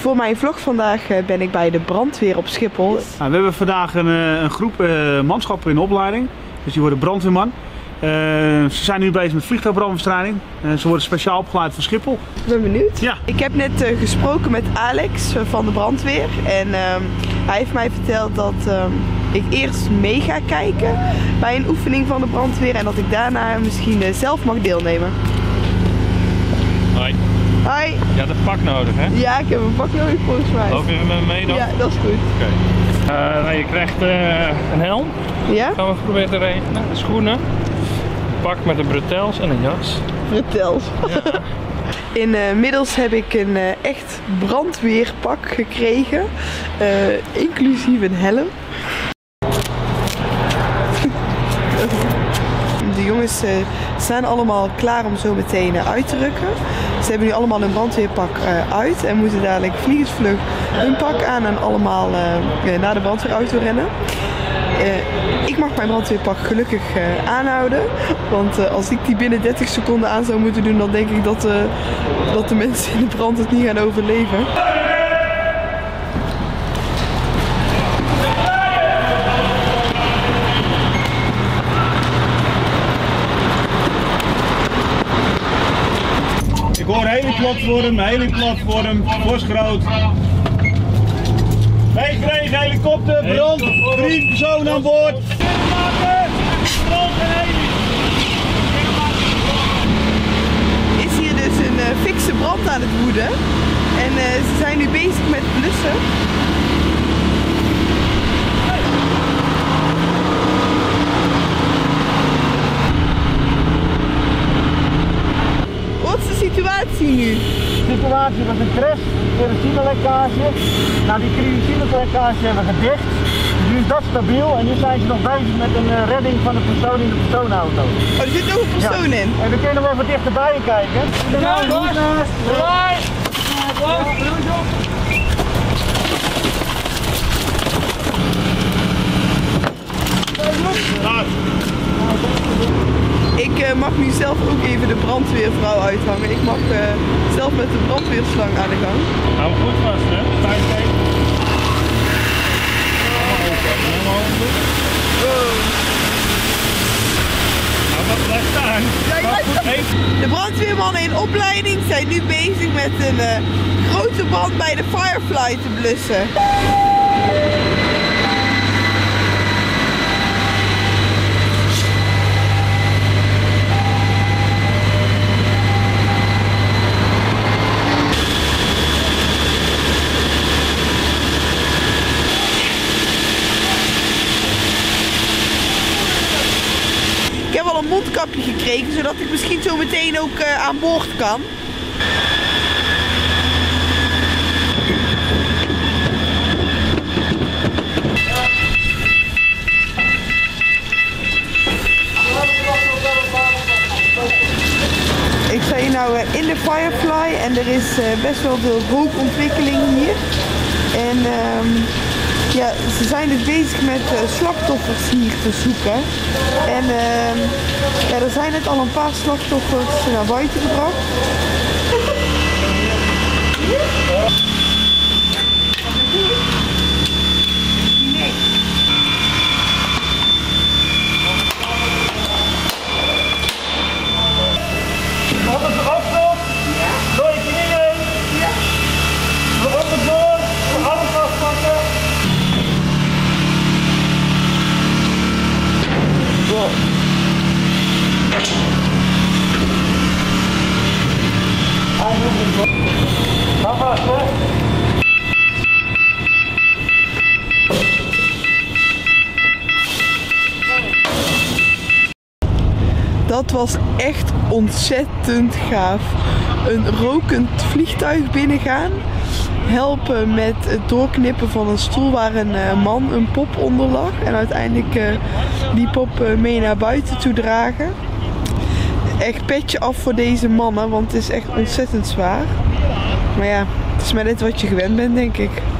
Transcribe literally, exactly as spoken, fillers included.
Voor mijn vlog vandaag ben ik bij de brandweer op Schiphol. Nou, we hebben vandaag een, een groep uh, manschappen in de opleiding. Dus die worden brandweerman. Uh, ze zijn nu bezig met vliegtuigbrandbestrijding. Uh, ze worden speciaal opgeleid voor Schiphol. Ik ben benieuwd. Ja. Ik heb net uh, gesproken met Alex uh, van de brandweer. En uh, hij heeft mij verteld dat uh, ik eerst mee ga kijken bij een oefening van de brandweer. En dat ik daarna misschien uh, zelf mag deelnemen. Hoi. Hoi. Je had een pak nodig, hè? Ja, ik heb een pak nodig volgens mij. Loop je met me mee dan? Ja, dat is goed. Oké. Okay. Uh, nou, je krijgt uh, een helm. Ja? Gaan we proberen te regelen. Schoenen. Een pak met een bretels en een jas. Bretels. Ja. Inmiddels heb ik een uh, echt brandweerpak gekregen. Uh, inclusief een helm. De jongens uh, staan allemaal klaar om zo meteen uh, uit te rukken. Ze hebben nu allemaal een brandweerpak uh, uit en moeten dadelijk vliegensvlug hun pak aan en allemaal uh, naar de brandweerauto rennen. Uh, ik mag mijn brandweerpak gelukkig uh, aanhouden, want uh, als ik die binnen dertig seconden aan zou moeten doen, dan denk ik dat, uh, dat de mensen in de brand het niet gaan overleven. Ik hoor heliplatform, heliplatform, bosgroot. Meegekregen helikopter, brand, drie personen aan boord. Is hier dus een uh, fikse brand aan het woeden en uh, ze zijn nu bezig met blussen. Wat is de situatie nu? De situatie was een crash, kerosinelekkage. Nou, die kerosinelekkage hebben we gedicht. Nu is dat stabiel en nu zijn ze nog bezig met een uh, redding van de persoon in de persoonauto. Oh, er zit nog een persoon ja. in. En we kunnen nog even dichterbij kijken. Ja, goed naast. Ik uh, mag nu zelf ook even de brandweervrouw uithangen. Ik mag uh, zelf met de brandweerslang aan de gang. Hou hem goed vast, hè? Vijf kijken. Nou, wat blijft staan? Ja, ja. De brandweermannen in opleiding zijn nu bezig met een uh, grote brand bij de Firefly te blussen. Ik heb al een mondkapje gekregen, zodat ik misschien zo meteen ook uh, aan boord kan. Ik sta hier nou uh, in de Firefly en er is uh, best wel veel rookontwikkeling hier. En um, ja, ze zijn dus bezig met uh, slachtoffers hier te zoeken. En uh, ja, er zijn net al een paar slachtoffers naar buiten gebracht. Op het afstand, door je knieën, ja. Op het door, alles vastpakken. Wow. Ga vast, hè. Dat was echt ontzettend gaaf. Een rokend vliegtuig binnengaan. Helpen met het doorknippen van een stoel waar een uh, man een pop onder lag. En uiteindelijk uh, die pop uh, mee naar buiten toe dragen. Echt petje af voor deze mannen, want het is echt ontzettend zwaar. Maar ja, het is maar net wat je gewend bent, denk ik.